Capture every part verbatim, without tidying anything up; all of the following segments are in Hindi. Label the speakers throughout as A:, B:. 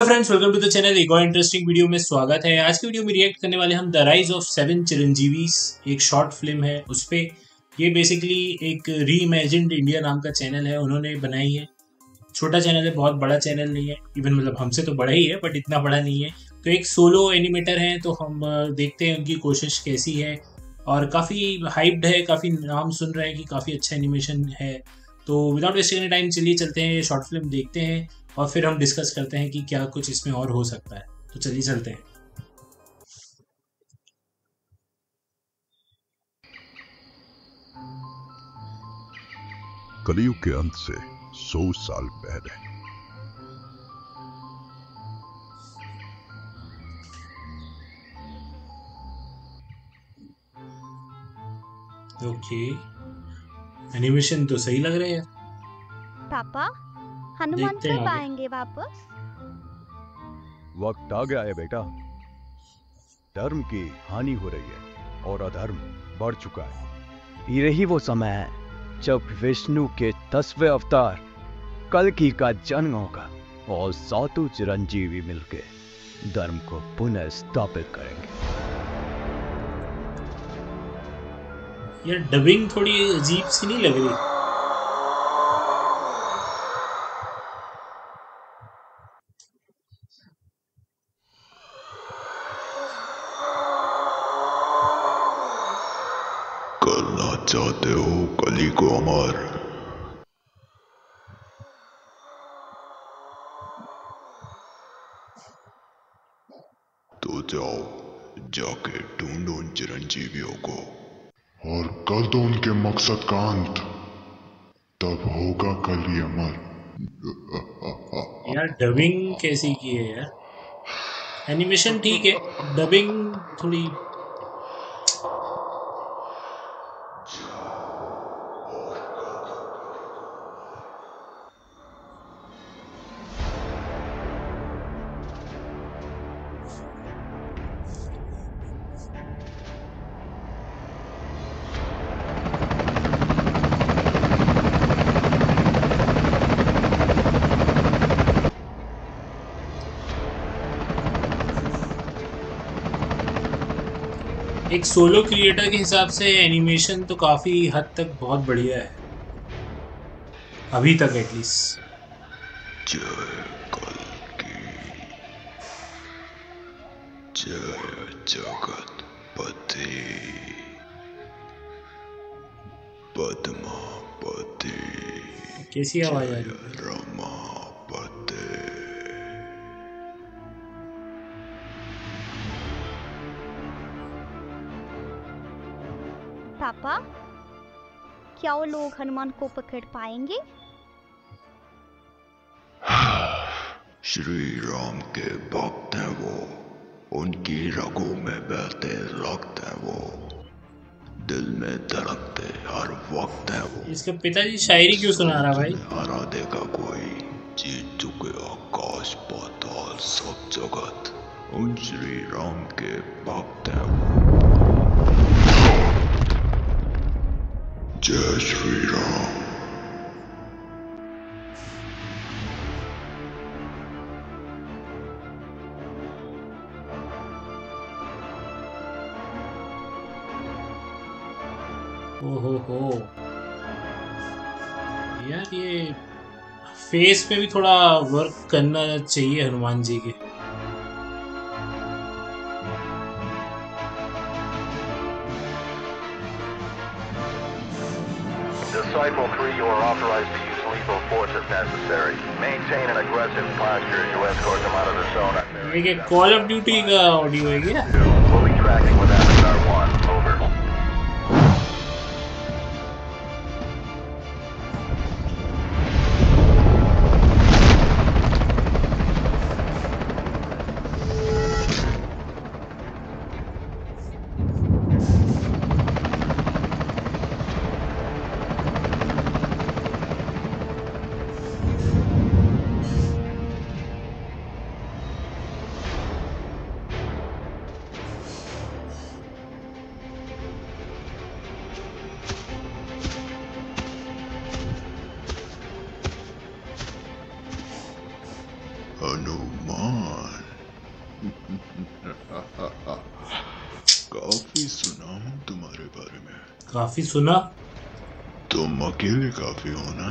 A: Friends, welcome to the channel. एक और इंटरेस्टिंग वीडियो में स्वागत है। आज की वीडियो में रिएक्ट करने वाले हम the rise of seven Chiranjeevis, एक शॉर्ट फिल्म है उस पे। ये बेसिकली एक री इमेजिन्ड इंडिया नाम का चैनल है, उन्होंने बनाई है। छोटा चैनल है, बहुत बड़ा चैनल नहीं है, इवन मतलब हमसे तो बड़ा ही है बट इतना बड़ा नहीं है। तो एक सोलो एनिमेटर है, तो हम देखते हैं उनकी कोशिश कैसी है। और काफ़ी हाइप्ड है, काफ़ी नाम सुन रहे हैं कि काफ़ी अच्छा एनिमेशन है। तो विदाउट वेस्टिंग एनी टाइम चलिए चलते हैं, शॉर्ट फिल्म देखते हैं और फिर हम डिस्कस करते हैं कि क्या कुछ इसमें और हो सकता है। तो चलिए चलते हैं।
B: कलयुग के अंत से सौ साल पहले
A: ओके, एनिमेशन तो सही लग रहा है यार।
C: पापा, हनुमान
A: देखते हैं
C: कब
A: आगे।
C: आएंगे वापस?
D: वक्त आ गया है बेटा। धर्म की हानि हो रही है और अधर्म बढ़ चुका है। ये ही वो समय है जब विष्णु के दसवें अवतार कल्कि का जन्म होगा और सातों चिरंजीवी मिलके धर्म को पुनः स्थापित करेंगे।
A: यार डबिंग थोड़ी अजीब सी नहीं लग रही?
B: करना चाहते हो कली को अमर, तो जाओ जाके ढूंढो उन चिरंजीवियों को और कर दो उनके मकसद का अंत। तब होगा कली अमर।
A: यार डबिंग कैसी की है यार? एनिमेशन ठीक है, डबिंग थोड़ी। एक सोलो क्रिएटर के हिसाब से एनिमेशन तो काफी हद तक बहुत बढ़िया है, अभी तक एटलीस्ट।
B: जय कल्कि, जय जगतपति, पद्मापति,
A: कैसी आवाज आ रही है?
B: रमापति।
C: पापा, क्या वो लोग हनुमान को पकड़ पाएंगे?
B: श्री राम के भक्त हैं वो, उनकी रगों में बहते रक्त है वो, दिल में धड़कते हर वक्त है वो।
A: इसका पिताजी शायरी क्यों सुना रहा भाई?
B: हरा देगा कोई, जीत चुके आकाश पाताल सब जगत, उन श्री राम के भक्त हैं वो। जय श्री राम।
A: ओहो हो यार, ये फेस पे भी थोड़ा वर्क करना चाहिए हनुमान जी के।
E: Disciple three, you are authorized to use lethal force if necessary. Maintain an aggressive posture as you escort them out of the zone.
A: ये क्या कॉल ऑफ ड्यूटी का ऑडियो है क्या?
E: We'll be tracking with Avatar one. Over.
B: Hanuman. काफी सुना हूँ तुम्हारे बारे में।
A: काफी सुना?
B: तुम अकेले काफी हो ना?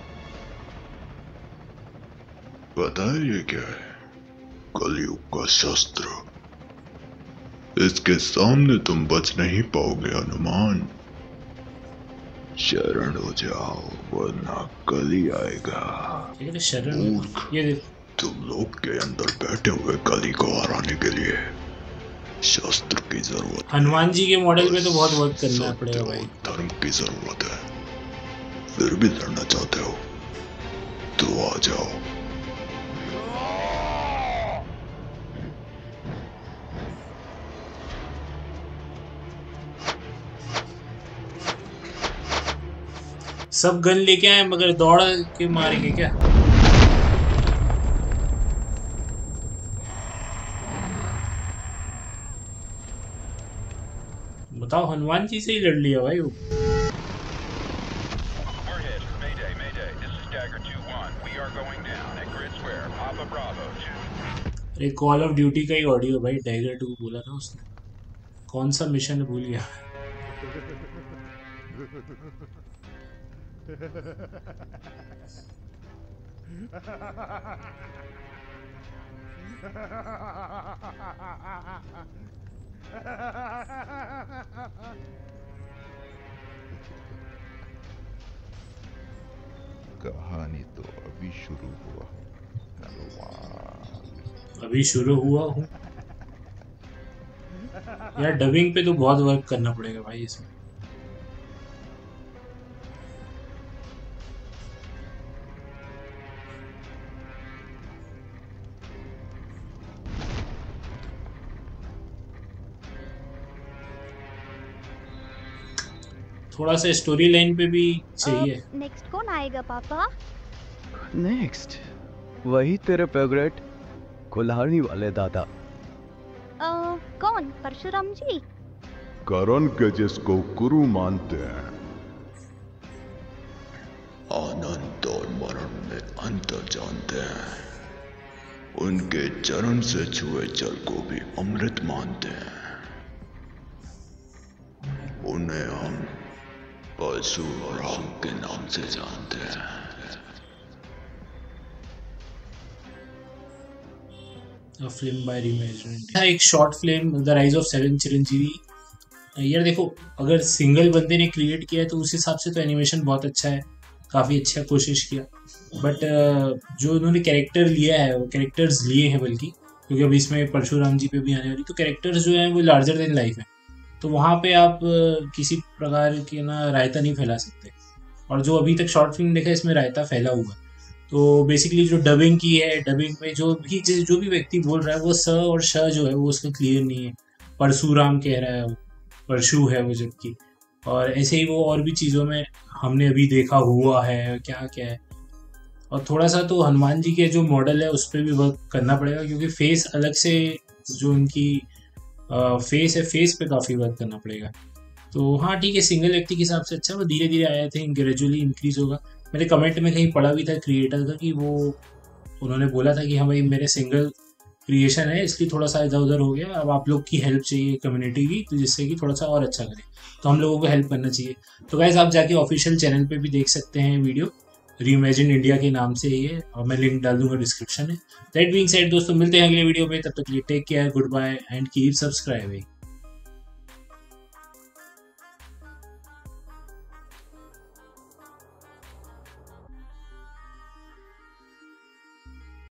B: पता है ये क्या है? कलयुग का शस्त्र। इसके सामने तुम बच नहीं पाओगे हनुमान। शरण हो जाओ वरना कली आएगा।
A: शरण?
B: मूर्ख,
A: ये देख,
B: तुम लोग के अंदर बैठे हुए कली को हराने के लिए शस्त्र की जरूरत।
A: हनुमान जी के मॉडल में तो बहुत वर्क करना पड़ेगा भाई।
B: धर्म की जरूरत है। फिर भी लड़ना चाहते हो तो आ जाओ।
A: सब गन लेके आए मगर दौड़ के मारेंगे क्या? बताओ, हनुमान जी से ही लड़ लिया भाई वो। अरे कॉल ऑफ ड्यूटी का ही ऑडियो भाई, डैगर टू बोला ना उसने। कौन सा मिशन है भूल गया।
B: कहानी तो अभी शुरू हुआ।
A: अभी शुरू हुआ हूँ यार। डबिंग पे तो बहुत वर्क करना पड़ेगा भाई इसमें। थोड़ा सा स्टोरी लाइन पे भी चाहिए।
C: नेक्स्ट कौन आएगा पापा?
D: नेक्स्ट वही तेरे फेवरेट कुल्हाड़ी वाले दादा।
C: uh, कौन? परशुराम जी?
B: करण के जिसको गुरु मानते हैं। आनंद और मरण में अंतर जानते हैं। उनके चरण से छुए जल को भी अमृत मानते हैं। उन्हें हम परशुराम के नाम से जानते हैं।
A: Film by reimagine. एक short film the rise of seven Chiranjeevi. यार देखो, अगर सिंगल बंदे ने क्रिएट किया है तो उस हिसाब से तो एनिमेशन बहुत अच्छा है, काफ़ी अच्छा कोशिश किया। बट जो उन्होंने कैरेक्टर लिया है, वो कैरेक्टर्स लिए हैं बल्कि, क्योंकि अभी इसमें परशुराम जी पे भी आने वाली, तो कैरेक्टर्स जो हैं वो लार्जर देन लाइफ है। तो वहाँ पे आप किसी प्रकार के ना रायता नहीं फैला सकते। और जो अभी तक शॉर्ट फिल्म देखा है, इसमें रायता फैला हुआ। तो बेसिकली जो डबिंग की है, डबिंग में जो भी जो भी व्यक्ति बोल रहा है वो स और श जो है वो उसका क्लियर नहीं है। परशुराम कह रहा है, परशु है वो जबकि। और ऐसे ही वो और भी चीज़ों में हमने अभी देखा हुआ है क्या क्या है। और थोड़ा सा तो हनुमान जी के जो मॉडल है उस पर भी वर्क करना पड़ेगा, क्योंकि फेस अलग से जो उनकी फेस है, फेस पे काफ़ी वर्क करना पड़ेगा। तो हाँ ठीक है, सिंगल व्यक्ति के हिसाब से अच्छा, वो धीरे धीरे आया थे, ग्रेजुअली इंक्रीज होगा। मैंने कमेंट में कहीं पढ़ा भी था क्रिएटर का कि वो उन्होंने बोला था कि हाँ भाई मेरे सिंगल क्रिएशन है इसलिए थोड़ा सा इधर उधर हो गया, अब आप लोग की हेल्प चाहिए कम्युनिटी की, तो जिससे कि थोड़ा सा और अच्छा करें। तो हम लोगों को हेल्प करना चाहिए। तो गाइस आप जाके ऑफिशियल चैनल पे भी देख सकते हैं वीडियो, रीइमेजिन इंडिया के नाम से ही है, और मैं लिंक डाल दूंगा डिस्क्रिप्शन में। दैट बीइंग सेड दोस्तों, मिलते हैं अगले वीडियो में, तब तक के लिए take care, good bye and keep subscribing.